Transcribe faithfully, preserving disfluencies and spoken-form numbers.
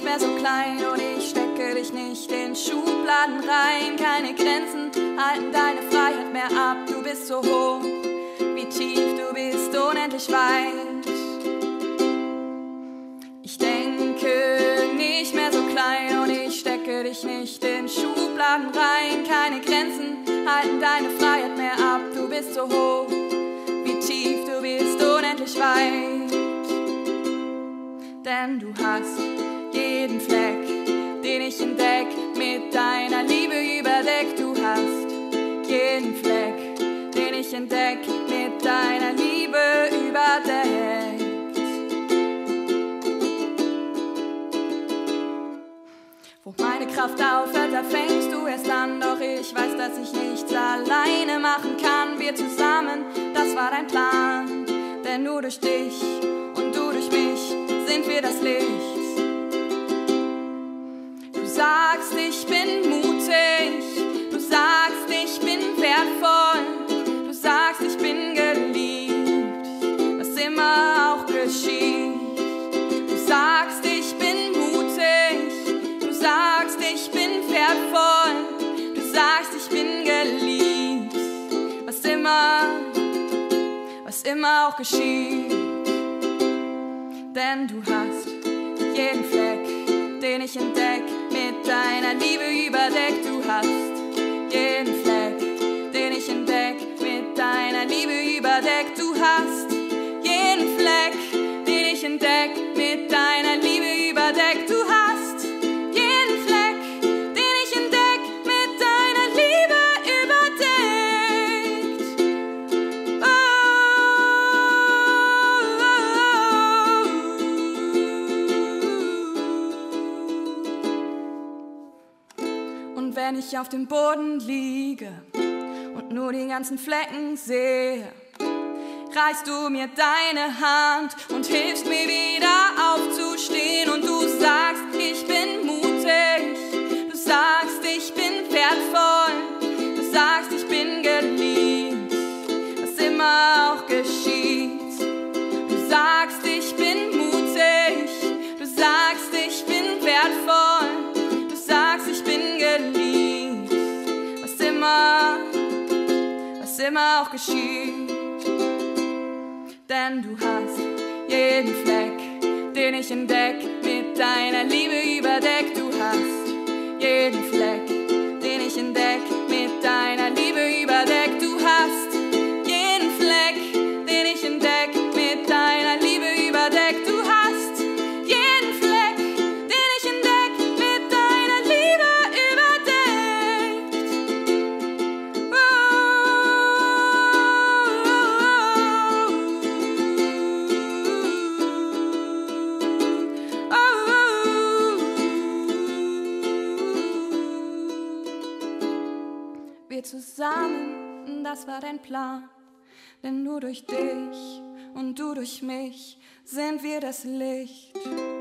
mehr so klein und ich stecke dich nicht in Schubladen rein. Keine Grenzen halten deine Freiheit mehr ab. Du bist so hoch, wie tief, du bist unendlich weit. Ich denke nicht mehr so klein und ich stecke dich nicht in Schubladen rein. Keine Grenzen halten deine Freiheit mehr ab. Du bist so hoch, wie tief, du bist unendlich weit. Denn du hast jeden Fleck, den ich entdeck, mit deiner Liebe überdeckt. Du hast jeden Fleck, den ich entdeck, mit deiner Liebe überdeckt. Wo meine Kraft aufhört, da fängst du erst an. Doch ich weiß, dass ich nichts alleine machen kann. Wir zusammen, das war dein Plan. Denn nur durch dich und du durch mich sind wir das Licht. Du sagst, ich bin mutig. Du sagst, ich bin wertvoll. Du sagst, ich bin geliebt, was immer auch geschieht. Du sagst, ich bin mutig. Du sagst, ich bin wertvoll. Du sagst, ich bin geliebt, was immer, was immer auch geschieht. Denn du hast jeden Fleck, den ich entdeck, mit deiner Liebe überdeckt. Du hast jeden Fleck, den ich entdeck, mit deiner Liebe überdeckt. Du hast jeden Fleck, den ich entdeck, mit deiner Liebe überdeckt. Du hast jeden Fleck, den ich entdeck, mit deiner Liebe überdeckt. Oh, oh, oh. Und wenn ich auf dem Boden liege und nur die ganzen Flecken sehe, reichst du mir deine Hand und hilfst mir wieder aufzustehen. Und du sagst, ich bin mutig. Du sagst, ich bin wertvoll. Du sagst, ich bin geliebt, was immer auch geschieht. Du sagst, ich bin mutig. Du sagst, ich bin wertvoll. Du sagst, ich bin geliebt, was immer, was immer auch geschieht. Denn du hast jeden Fleck, den ich entdeck, mit deiner Liebe überdeckt. Du hast jeden Fleck, den ich entdeck, mit deiner Liebe überdeckt. Du hast jeden Fleck, den ich entdeck, mit deiner Liebe überdeckt. Du hast jeden Fleck, den ich entdeck, mit deiner Liebe überdeckt. Oh, oh, oh. Wir zusammen, das war dein Plan. Denn nur durch dich und du durch mich sind wir das Licht.